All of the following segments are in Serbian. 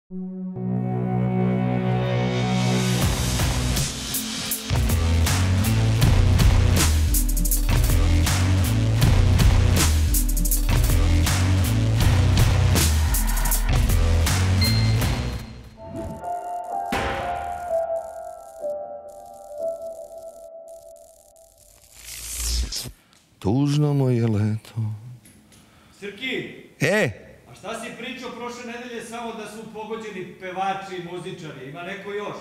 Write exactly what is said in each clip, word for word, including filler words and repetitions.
Tužno mu je leto. Srki! E! A šta si pričao prošle nedelje samo da su pogođeni pevači i muzičari? Ima neko još?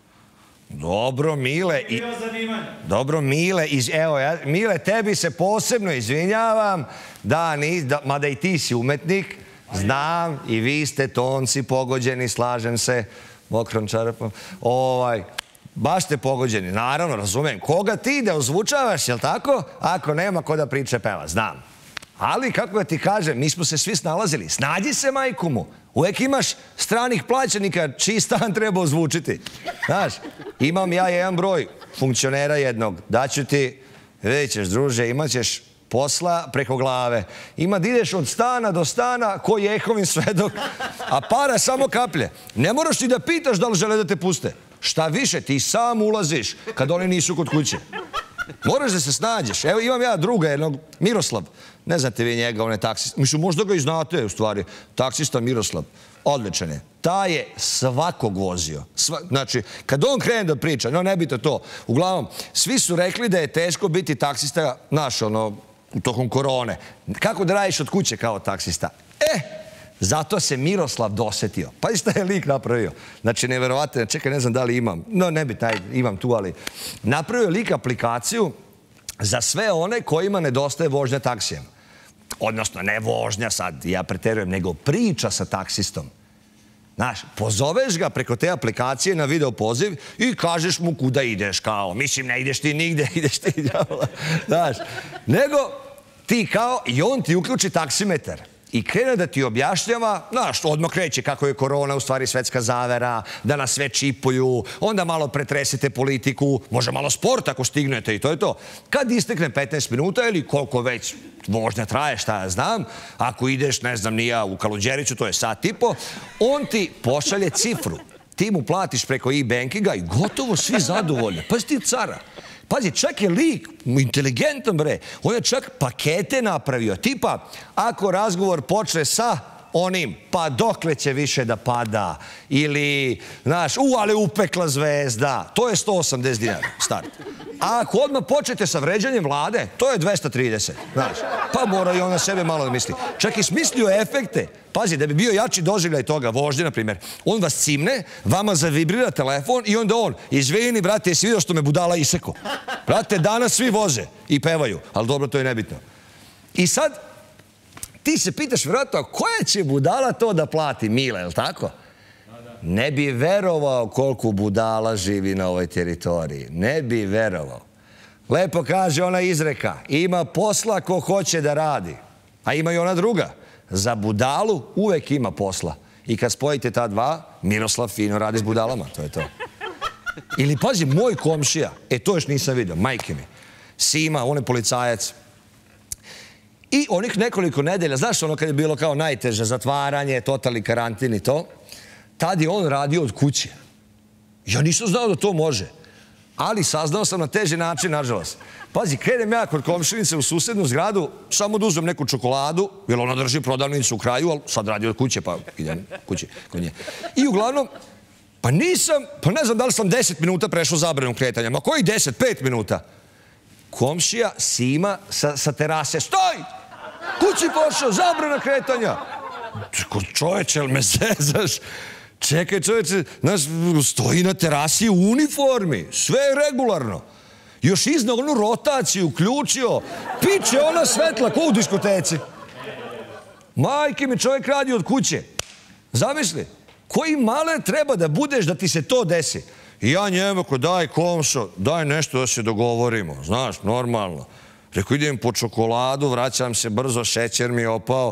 Dobro, Mile... Ima zanimanja. Dobro, Mile, iz, evo, ja, Mile, tebi se posebno izvinjavam, da, ni, da, mada i ti si umetnik, znam, i vi ste tonci pogođeni, slažem se, mokrom čarapom, ovaj... Baš ste pogođeni, naravno, razumem. Koga ti da ozvučavaš, jel tako? Ako nema ko da priče peva, znam. Ali, kako da ti kažem, mi smo se svi snalazili. Snađi se, majku mu. Uvek imaš stranih plaćenika čiji stan treba ozvučiti. Znaš, imam ja jedan broj funkcionera jednog. Daću ti, vidjet ćeš, druže, imat ćeš posla preko glave. Ima da ideš od stana do stana ko Jehovin svedok, a para samo kaplje. Ne moraš ti da pitaš da li žele da te puste. Šta više, ti sam ulaziš kad oni nisu kod kuće. Moraš da se snađeš. Evo, imam ja druga jednog, Miroslav. Ne znate vi njega, on je taksista. Mislim, možda ga i znate, u stvari. Taksista Miroslav. Odličan je. Ta je svakog vozio. Znači, kad on krene da priča, no ne bito to. Uglavnom, svi su rekli da je teško biti taksista, znaš, ono, tokom korone. Kako da radiš od kuće kao taksista? E! Zato se Miroslav dosetio. Pa i šta je lik napravio? Znači, neverovatno, čekaj, ne znam da li imam. No, ne bi taj, imam tu, ali... Napravio lik aplikaciju za sve one kojima nedostaje vožnja taksijem. Odnosno, ne vožnja sad, ja preterujem, nego priča sa taksistom. Znaš, pozoveš ga preko te aplikacije na video poziv i kažeš mu kuda ideš, kao, mislim, ne ideš ti nigde, ideš ti, znaš. Nego, ti kao, i on ti uključi taksimetar. I krene da ti objašnjava, znaš, odmah kreće kako je korona u stvari svetska zavera, da nas sve čipuju, onda malo pretresete politiku, može malo sport ako stignete i to je to. Kad istekne petnaest minuta ili koliko već vožnja traje, šta ja znam, ako ideš, ne znam, nija u Kaluđeriću, to je sat i po, on ti pošalje cifru. Ti mu platiš preko e-bankinga i gotovo svi zadovoljni. Pazi ti cara. Pazi, čak je lik, inteligentan bre, on je čak pakete napravio. Tipa, ako razgovor počne sa onim, pa dokle će više da pada, ili, znaš, u, ali upekla zvezda, to je sto osamdeset dinara, start. A ako odmah počnete sa vređanjem vlade, to je dvesta trideset, znaš. Pa mora i on na sebe malo da misli. Čak i smislio efekte. Pazi, da bi bio jači doživljaj toga, vožnje, na primjer, on vas cimne, vama zavibrira telefon i onda on, izvini, brate, jesi vidio što me budala iseko? Brate, danas svi voze i pevaju, ali dobro, to je nebitno. I sad, ti se pitaš, vjerojatno, koja će budala to da plati? Mile, je li tako? Ne bi verovao koliko budala živi na ovoj teritoriji. Ne bi verovao. Lepo kaže ona izreka, ima posla ko hoće da radi. A ima i ona druga. Za budalu uvek ima posla. I kad spojite ta dva, Miroslav fino radi s budalama. To je to. Ili, pazi, moj komšija, e to još nisam vidio, majke mi, Sima, on je policajac. I onih nekoliko nedelja, znaš ono kad je bilo kao najteže zatvaranje, totalni karantin i to, tad je on radio od kuće. Ja nisam znao da to može. Ali saznao sam na teži način, nažalost. Pazi, krenem ja kod komšinice u susednu zgradu, samo da uzmem neku čokoladu, jer ona drži prodavnicu u kraju, ali sad radi od kuće, pa idem kući kod nje. I uglavnom, pa nisam, pa ne znam da li sam deset minuta prešao zabranom kretanja. Ma koji deset, pet minuta? Komšija Sima sa terase, stoj! Kući pošao, zabrana kretanja. Čoveče, jel me zezaš? Čekaj, čoveče, znaš, stoji na terasi u uniformi, sve je regularno. Još iznao onu rotaciju, uključio, piče ona svetla, ko u diskoteci. Majke mi, čovjek radi od kuće. Zamisli, koji male treba da budeš da ti se to desi? I ja njemu, ko daj komšo, daj nešto da se dogovorimo, znaš, normalno. Rekao, idem po čokoladu, vraćam se brzo, šećer mi je opao.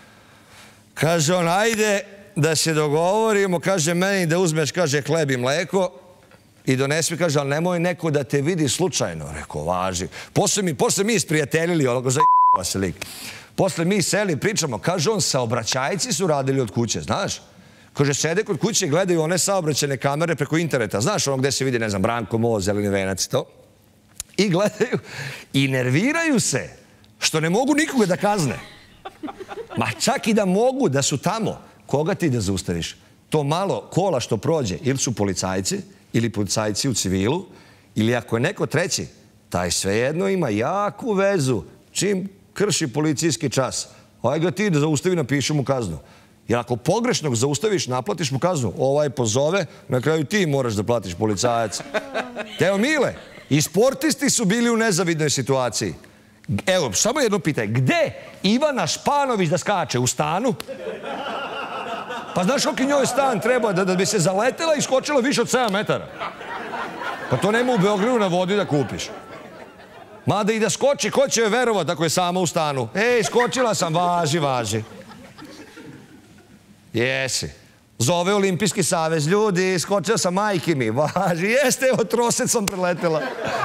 Kaže on, ajde da se dogovorimo, kaže meni da uzmeš, kaže, hleb i mleko i donesi mi, kaže, ali nemoj neko da te vidi slučajno. Rekao, važi. Posle mi, posle mi isprijateljili, onako za***va se lik. Posle mi seli, pričamo, kaže on, saobraćajci su radili od kuće, znaš? Kaže, sede kod kuće, gledaju one saobraćajne kamere preko interneta. Znaš ono gde se vidi, ne znam, Branko Moz, Zeleni venac i to. I gledaju i nerviraju se što ne mogu nikoga da kazne. Ma čak i da mogu, da su tamo. Koga ti da zaustaviš? To malo kola što prođe, ili su policajci, ili policajci u civilu, ili ako je neko treći, taj svejedno ima jaku vezu čim krši policijski čas. Ovaj ga ti da zaustavi, napiši mu kaznu. Jer ako pogrešnog zaustaviš, naplatiš mu kaznu. Ovaj pozove, na kraju ti moraš da platiš policajac. Evo, Mile, i sportisti su bili u nezavidnoj situaciji. Evo, samo jedno pitanje. Gde Ivana Španović da skače? U stanu? Pa znaš koliko njoj stan treba da bi se zaletela i skočila više od sedam metara? Pa to nema u Beogradu na vodi da kupiš. Mada i da skoči, ko će joj verovat ako je sama u stanu? Ej, skočila sam, važi, važi. Jesi. Zove Olimpijski savez, ljudi, skočila sam, majki mi, važi. Jeste, evo, trosec sam preletela.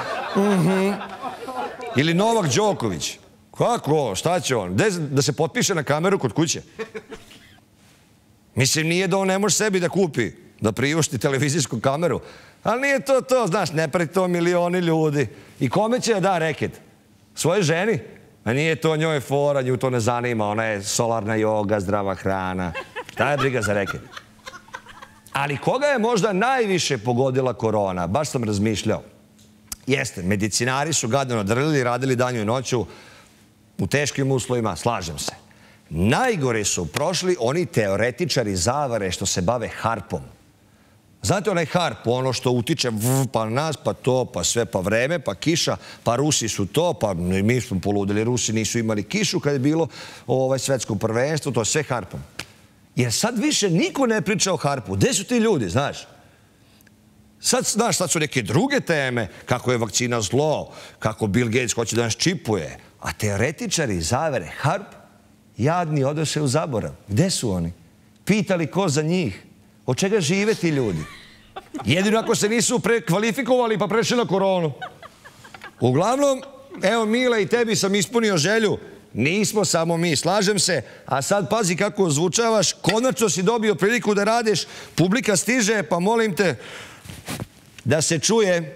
Ili Novak Đoković. Kako? Šta će on? Da se potpiše na kameru kod kuće? Mislim, nije da on ne može sebi da kupi, da priušti televizijsku kameru. Ali nije to to, znaš, ne preti to milioni ljudi. I kome će da reket? Svojoj ženi? A nije to njoj fora, nju to ne zanima. Ona je solarna joga, zdrava hrana. Šta je briga za reket? Ali koga je možda najviše pogodila korona? Baš sam razmišljao. Jeste, medicinari su gadno drlili, radili danju i noću u teškim uslovima, slažem se. Najgore su prošli oni teoretičari zavare što se bave harpom. Znate onaj harp, ono što utiče pa nas, pa to, pa sve, pa vreme, pa kiša, pa Rusi su to, pa mi smo poludili, Rusi nisu imali kišu kad je bilo svetsko prvenstvo, to je sve harpom. Jer sad više niko ne priča o harpu. Gde su ti ljudi, znaš? Sad, znaš, sad su neke druge teme, kako je vakcina zlo, kako Bill Gates hoće da nas čipuje. A teoretičari zavere harp, jadni odoše u zaborav. Gde su oni? Pitali ko za njih? Od čega žive ti ljudi? Jedino ako se nisu prekvalifikovali pa prešli na koronu. Uglavnom, evo Mile, i tebi sam ispunio želju. Nismo samo mi, slažem se. A sad pazi kako ozvučavaš. Konačno si dobio priliku da radiš. Publika stiže, pa molim te da se čuje.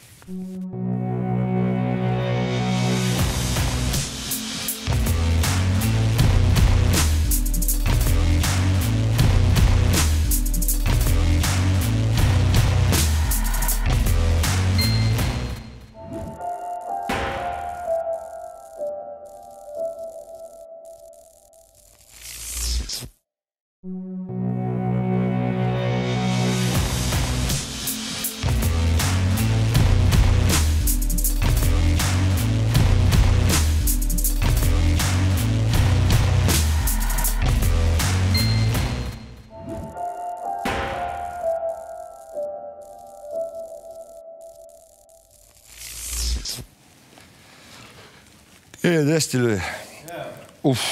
E, deseti ljudi. Uf.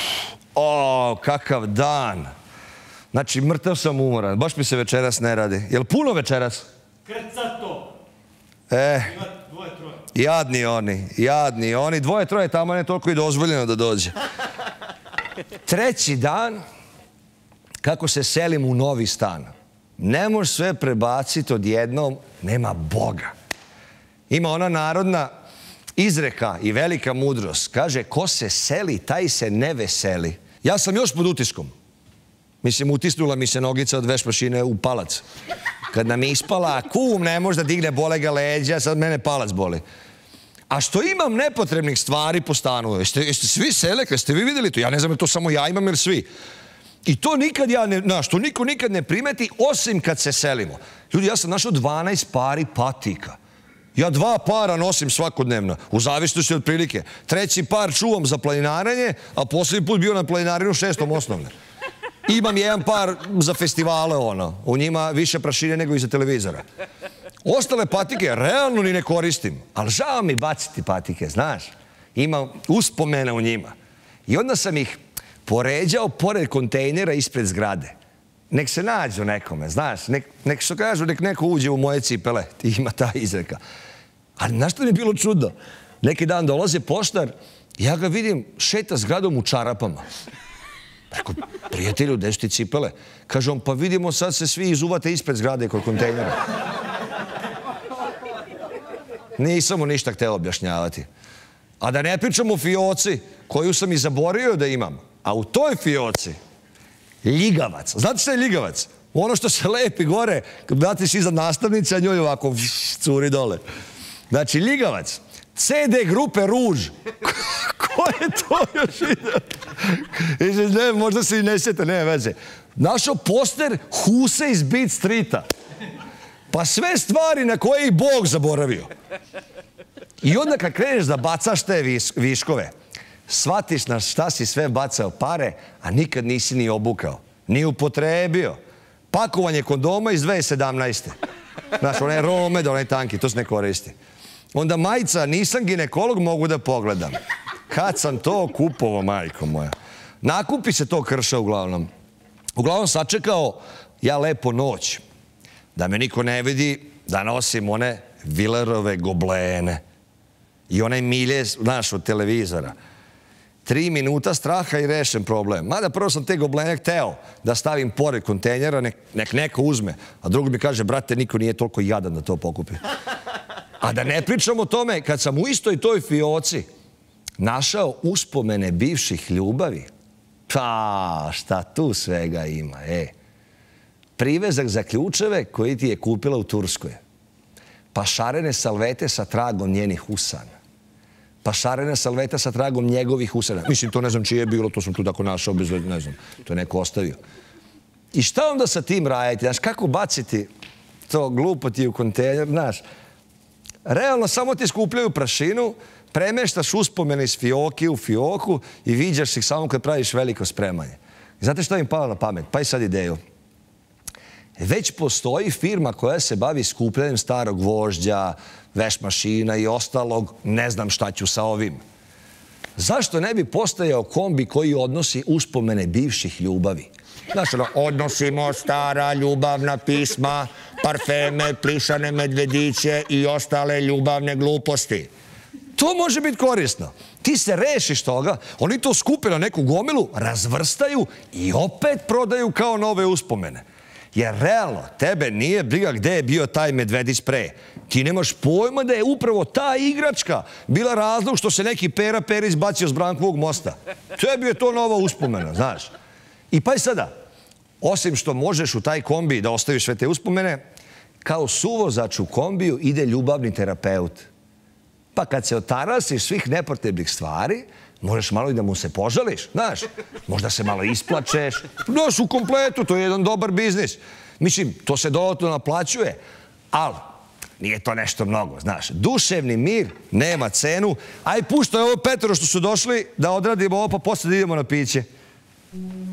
O, kakav dan. Znači, mrtav sam umoran. Baš mi se večeras ne radi. Jel puno večeras? Krcato. E. Ima dvoje, troje. Jadni oni, jadni oni. Dvoje, troje, tamo ne toliko i dozvoljeno da dođe. Treći dan, kako se selim u novi stan. Ne možeš sve prebaciti odjednom, nema Boga. Ima ona narodna izreka i velika mudrost. Kaže, ko se seli, taj se ne veseli. Ja sam još pod utiskom. Mislim, utisnula mi se nogica od veš mašine u palac. Kad nam je ispala, kum ne može da digne, bole ga leđa, sad mene palac boli. A što imam nepotrebnih stvari po stanu? Jeste svi selekli, jeste vi vidjeli to? Ja ne znam, je to samo ja imam ili svi? I to nikad ja ne, znaš, to niko nikad ne primeti, osim kad se selimo. Ljudi, ja sam našao dvanaest pari patika. Ja dva para nosim svakodnevno, u zavisnosti od prilike. Treći par čuvam za planinaranje, a posljednji put bio na planinarinu šestom osnovne. Imam jedan par za festivale, ono. U njima više prašine nego iza televizora. Ostale patike realno ni ne koristim, ali žao mi baciti patike, znaš. Ima uspomena u njima. I onda sam ih poređao pored kontejnera ispred zgrade. Nek se nađu nekome, znaš, nek, nek što kažu, nek neko uđe u moje cipele, ima ta izreka. Ali znaš što mi je bilo čudno? Neki dan dolaze poštar, ja ga vidim šeta zgradom u čarapama. Rekao, prijatelju, gde su ti cipele? Kaže on, pa vidimo sad se svi izuvate ispred zgrade kod kontejnera. Nisam mu ništa hteo objašnjavati. A da ne pričam o fioci koju sam i zaboravio da imam. A u toj fioci ljigavac. Znate šta je ljigavac? Ono što se lepi gore, kad datiš iza nastavnice, a njoj ovako curi dole. Znači, ljigavac. ce de grupe Ruž. Ko je to još vidio? Ne, možda se i ne sjete, ne veze. Našao poster Huse iz Beat Streeta. Pa sve stvari na koje i Bog zaboravio. I onda kad kreneš da bacaš te viškove, shvatiš na šta si sve bacao pare, a nikad nisi ni obukao, ni upotrebio. Pakovanje kondoma iz dve hiljade sedamnaeste. Znaš, onaj Romed, onaj tanki, to se ne koristi. Onda majica, nisam ginekolog, mogu da pogledam. Kad sam to kupovao, majko moja. Nakupi se to krša uglavnom. Uglavnom sačekao ja lepo noć. Da me niko ne vidi, da nosim one Vilerove goblene. I onaj milje, znaš, od televizora. Tri minuta straha i rešen problem. Mada prvo sam te goblene hteo da stavim pored kontejnera, nek, nek neko uzme. A drugo mi kaže, brate, niko nije toliko jadan da to pokupi. A da ne pričam o tome, kad sam u istoj toj fioci našao uspomene bivših ljubavi, pa šta tu svega ima, e. Privezak za ključeve koji ti je kupila u Turskoj. Pa šarene salvete sa tragom njenih usana. Pa šarene salvete sa tragom njegovih usana. Mislim, to ne znam čije je bilo, to sam tu tako našao, bez, ne znam, to je neko ostavio. I šta onda sa tim raditi? Znaš, kako baciti to glupo ti u kontejner, znaš? Realno, samo ti skupljaju prašinu, premeštaš uspomene iz fioke u fioku i viđaš ih samo kad praviš veliko spremanje. I znate šta im palo na pamet? Pa i sad ideju. Već postoji firma koja se bavi skupljanjem starog gvožđa, veš mašina i ostalog, ne znam šta ću sa ovim. Zašto ne bi postojao kombi koji odnosi uspomene bivših ljubavi? Znaš, ono, odnosimo stara ljubavna pisma, parfeme, plišane medvediće i ostale ljubavne gluposti. To može biti korisno. Ti se rešiš toga, oni to skupe na neku gomilu, razvrstaju i opet prodaju kao nove uspomene. Jer realno, tebe nije briga gde je bio taj medvedić pre. Ti nemaš pojma da je upravo ta igračka bila razlog što se neki Pera Perić bacio s Brankovog mosta. Tebi je to nova uspomena, znaš. I pa i sada, osim što možeš u taj kombi da ostaviš sve te uspomene, kao suvozač u kombiju ide ljubavni terapeut. Pa kad se otarasiš svih nepotrebnih stvari, možeš malo i da mu se požališ, znaš. Možda se malo isplačeš. Znaš, u kompletu, to je jedan dobar biznis. Mislim, to se dodatno naplaćuje, ali nije to nešto mnogo, znaš. Duševni mir nema cenu. Aj, puštaj ovo petero što su došli da odradimo ovo, pa posle da idemo na piće.